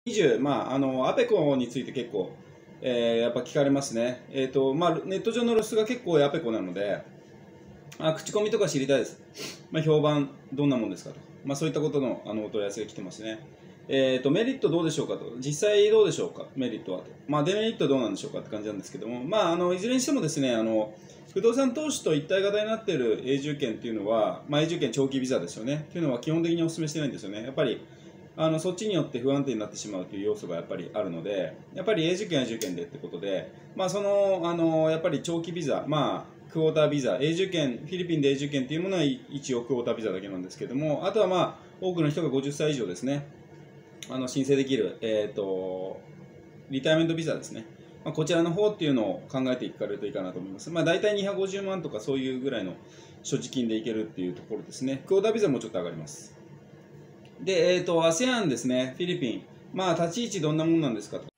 20、アペコについて結構、やっぱ聞かれますね。ネット上の露出が結構アペコなので、口コミとか知りたいです。評判どんなもんですかと。そういったことの、お問い合わせが来てますね。メリットどうでしょうかと。実際どうでしょうか、メリットはと。デメリットどうなんでしょうかって感じなんですけども、いずれにしてもですね、不動産投資と一体型になっている永住権っていうのは、永住権長期ビザですよね。というのは基本的にお勧めしてないんですよね。やっぱり、そっちによって不安定になってしまうという要素がやっぱりあるので、やっぱり永住権は永住権でってことで、やっぱり長期ビザ、クォータービザ、永住権、フィリピンで永住権というものは一応クォータービザだけなんですけども、あとは多くの人が50歳以上ですね、申請できる、リタイアメントビザですね。こちらの方っていうのを考えていかれるといいかなと思います。大体250万とかそういうぐらいの所持金でいけるっていうところですね。クォータービザもちょっと上がります。で、ASEAN ですね、フィリピン。立ち位置どんなもんなんですかと。